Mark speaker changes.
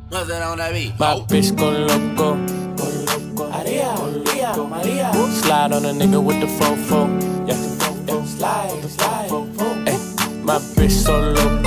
Speaker 1: Nothing on that beat.
Speaker 2: My bitch go loco.
Speaker 3: Maria, Maria, Maria.
Speaker 2: Slide on a nigga with the fofo. Yeah.
Speaker 3: Slide, slide.
Speaker 2: Ay, my bitch so loco.